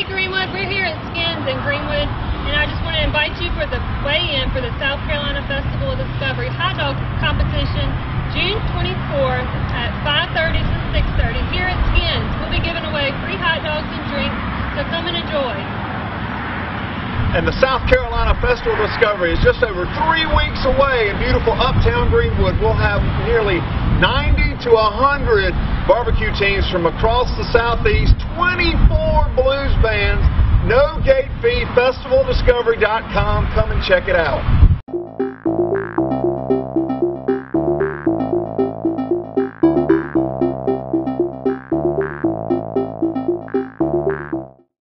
Greenwood. We're here at Skins in Greenwood, and I just want to invite you for the weigh-in for the South Carolina Festival of Discovery hot dog competition, June 24th at 5:30 to 6:30 here at Skins. We'll be giving away free hot dogs and drinks, so come and enjoy. And the South Carolina Festival of Discovery is just over 3 weeks away in beautiful uptown Greenwood. We'll have nearly 90 to 100 barbecue teams from across the Southeast, 24 blues bands, no gate fee, festivaldiscovery.com. Come and check it out.